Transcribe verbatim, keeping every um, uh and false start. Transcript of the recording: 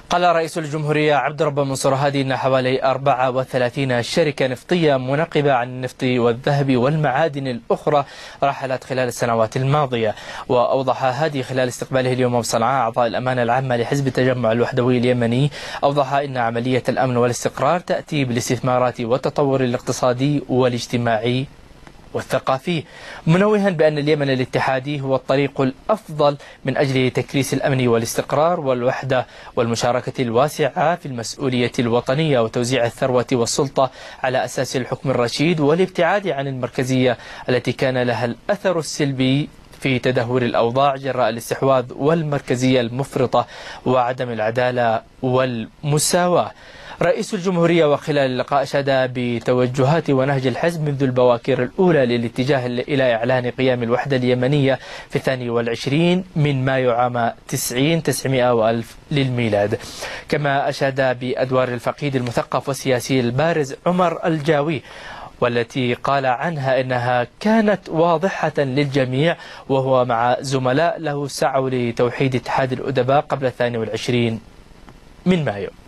قال رئيس الجمهورية عبد الرب منصور هادي أن حوالي أربعة وثلاثين شركة نفطية منقبة عن النفط والذهب والمعادن الأخرى رحلت خلال السنوات الماضية. وأوضح هادي خلال استقباله اليوم بصنعاء أعضاء الأمانة العامة لحزب التجمع الوحدوي اليمني، أوضح أن عملية الأمن والاستقرار تأتي بالاستثمارات والتطور الاقتصادي والاجتماعي والثقافي، منوها بأن اليمن الاتحادي هو الطريق الأفضل من أجل تكريس الأمن والاستقرار والوحدة والمشاركة الواسعة في المسؤولية الوطنية وتوزيع الثروة والسلطة على أساس الحكم الرشيد والابتعاد عن المركزية التي كان لها الأثر السلبي في تدهور الأوضاع جراء الاستحواذ والمركزية المفرطة وعدم العدالة والمساواة. رئيس الجمهورية وخلال اللقاء أشاد بتوجهات ونهج الحزب منذ البواكير الأولى للاتجاه إلى إعلان قيام الوحدة اليمنية في الثاني والعشرين من مايو عام تسعين تسعمائة وألف للميلاد. كما أشاد بأدوار الفقيد المثقف والسياسي البارز عمر الجاوي، والتي قال عنها إنها كانت واضحة للجميع، وهو مع زملاء له سعوا لتوحيد اتحاد الأدباء قبل الثاني والعشرين من مايو.